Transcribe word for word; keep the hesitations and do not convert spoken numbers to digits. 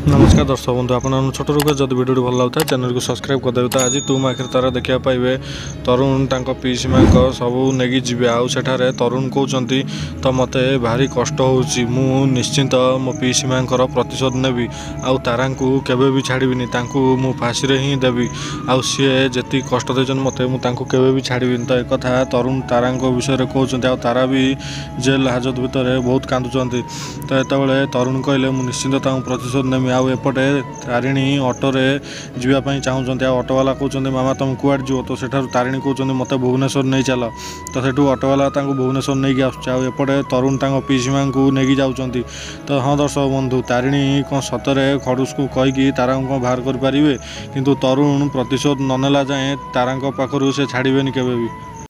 नमस्कार दर्शक बंधु आप छोट रूप जब वीडियो भल लगे चैनल को सब्सक्राइब करदेवे। तो आज तुम आखिर तार देखा पाइबे तरुण तांको पीसी माँ सब नहीं जी आठारे तरुण कहते तो मत भारी कष्ट होची मु निश्चिंत मो पीसी माँ प्रतिशोध नेबी आउ तारा केवे भी छाड़बी मु फाँसी रे ही देवी आउ सी जी कष्ट देन मत मुझे भी छाड़बी। तो एक तरुण तारा विषय कहते आ तारा भी जेल हाजत भितर बहुत कांदुंट। तो ये तरुण कहले मु निश्चिंत प्रतिशोध नेमी आउ एपटे तारिणी ऑटोरे जीवाई चाहूँगी ऑटोवाला कहते मामा तुम कुआड़ जीव तो सेठार तारिणी कहते मत भुवनेश्वर नहीं चल तो सेठू ऑटोवाला भुवनेश्वर नहीं कि आसपटे तरुण पीसी माँ को नहीं जाऊँगी। तो हाँ दर्शक बंधु तारिणी कौन सतरे खड़ूस को कहीकि तारा कौन बाहर करें किंतु तरुण प्रतिशोध न नेला जाए तारा पाखु से छाड़बेनि केबे भी।